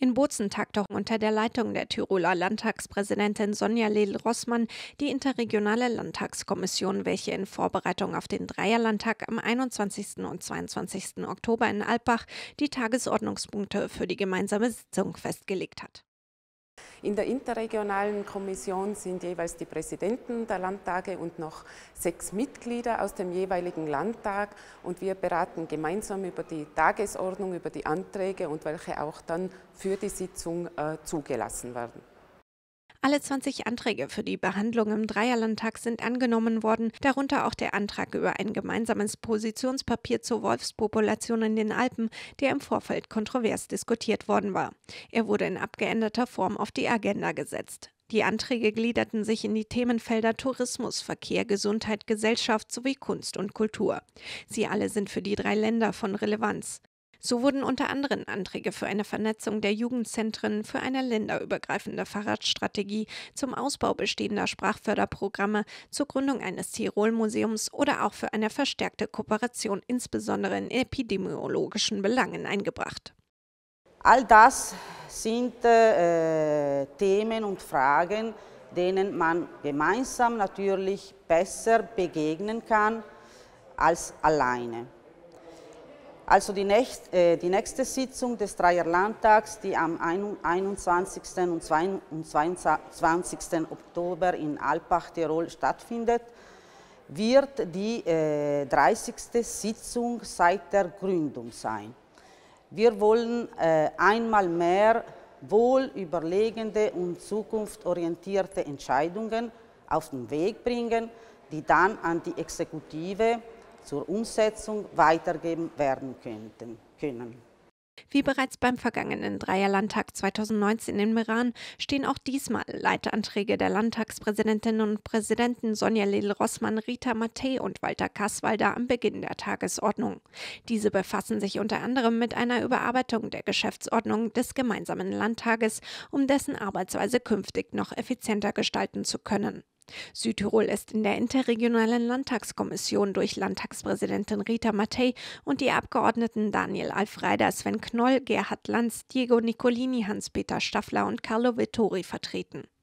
In Bozen tagte unter der Leitung der Tiroler Landtagspräsidentin Sonja Ledl-Rossmann die interregionale Landtagskommission, welche in Vorbereitung auf den Dreierlandtag am 21. und 22. Oktober in Alpbach die Tagesordnungspunkte für die gemeinsame Sitzung festgelegt hat. In der interregionalen Kommission sind jeweils die Präsidenten der Landtage und noch 6 Mitglieder aus dem jeweiligen Landtag, und wir beraten gemeinsam über die Tagesordnung, über die Anträge und welche auch dann für die Sitzung zugelassen werden. Alle 20 Anträge für die Behandlung im Dreierlandtag sind angenommen worden, darunter auch der Antrag über ein gemeinsames Positionspapier zur Wolfspopulation in den Alpen, der im Vorfeld kontrovers diskutiert worden war. Er wurde in abgeänderter Form auf die Agenda gesetzt. Die Anträge gliederten sich in die Themenfelder Tourismus, Verkehr, Gesundheit, Gesellschaft sowie Kunst und Kultur. Sie alle sind für die 3 Länder von Relevanz. So wurden unter anderem Anträge für eine Vernetzung der Jugendzentren, für eine länderübergreifende Fahrradstrategie, zum Ausbau bestehender Sprachförderprogramme, zur Gründung eines Tirol-Museums oder auch für eine verstärkte Kooperation, insbesondere in epidemiologischen Belangen, eingebracht. All das sind Themen und Fragen, denen man gemeinsam natürlich besser begegnen kann als alleine. Also die nächste Sitzung des Dreierlandtags, die am 21. und 22. Oktober in Alpbach, Tirol stattfindet, wird die 30. Sitzung seit der Gründung sein. Wir wollen einmal mehr wohlüberlegende und zukunftsorientierte Entscheidungen auf den Weg bringen, die dann an die Exekutive zur Umsetzung weitergegeben werden können. Wie bereits beim vergangenen Dreierlandtag 2019 in Meran stehen auch diesmal Leitanträge der Landtagspräsidentinnen und Präsidenten Sonja Ledl-Rossmann, Rita Mattei und Walter Kaswalder am Beginn der Tagesordnung. Diese befassen sich unter anderem mit einer Überarbeitung der Geschäftsordnung des gemeinsamen Landtages, um dessen Arbeitsweise künftig noch effizienter gestalten zu können. Südtirol ist in der interregionalen Landtagskommission durch Landtagspräsidentin Rita Mattei und die Abgeordneten Daniel Alfreider, Sven Knoll, Gerhard Lanz, Diego Nicolini, Hans-Peter Staffler und Carlo Vittori vertreten.